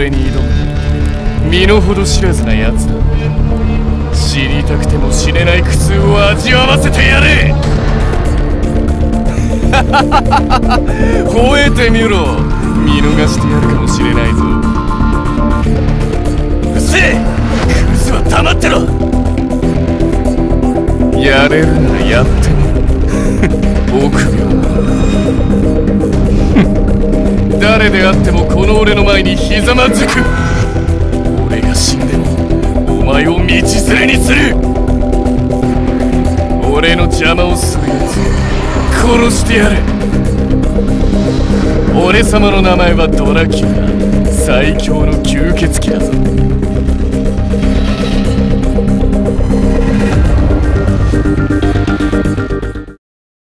俺に挑む身の程知らずなやつだ。死にたくても死ねない苦痛を味わわせてやれ。吠えてみろ。見逃してやるかもしれないぞ。うっせえ、クズは黙ってろ。やれるならやってみろ。臆病。誰であってもこの俺の前にひざまずく。俺が死んでもお前を道連れにする。俺の邪魔をするやつ殺してやる。俺様の名前はドラキュラ、最強の吸血鬼だぞ。